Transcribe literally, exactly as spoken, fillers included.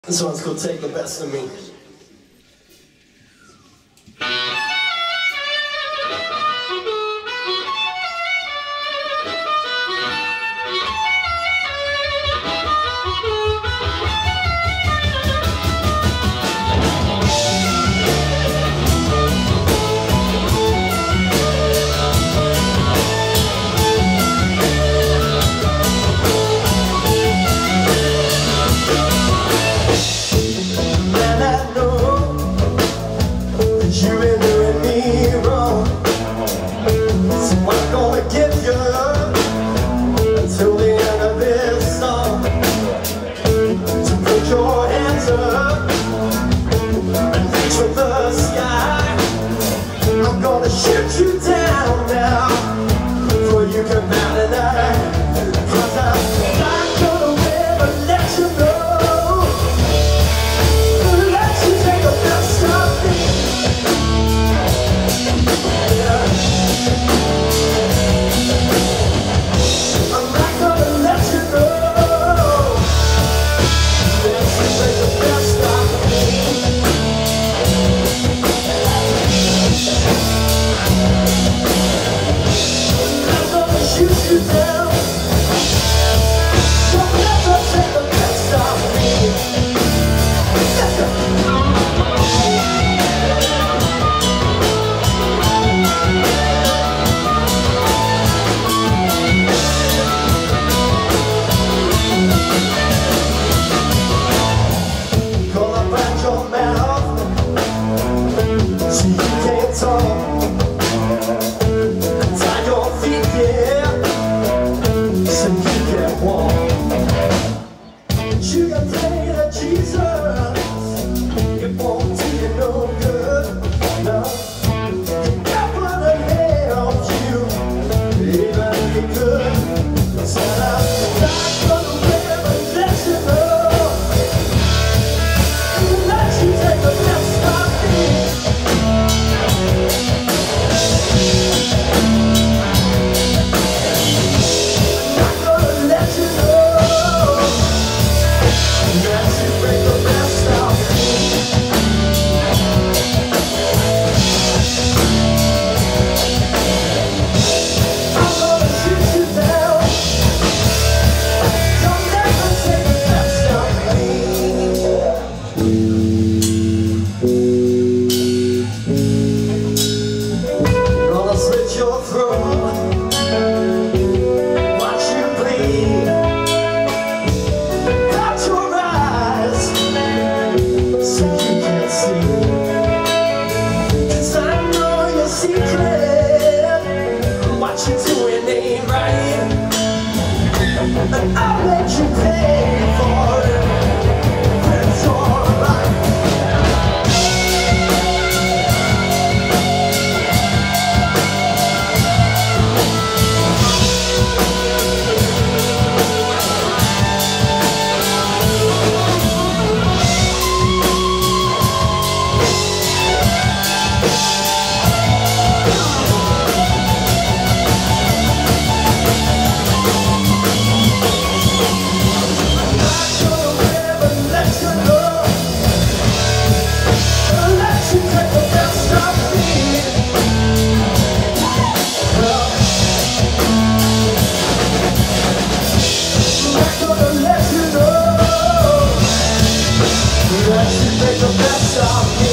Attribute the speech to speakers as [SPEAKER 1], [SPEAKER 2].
[SPEAKER 1] This one's called Take the Best of Me. Shoot you down now, before you come out of that. Cause I'm not gonna ever let you go, let you take the best of me. Yeah. I'm not gonna let you go, let you take the best of me. Shoot you down. Don't ever take the best of me. Let's go. Call up at your mouth, so you can't talk. Tie your feet, yeah, so you can walk. You got plenty of Jesus, it won't do you no good. No, it never help you, even if it could. So I'm not gonna ever let you know, let you take the best of me. I'll let you pay for it when it's all right. Take the best of me.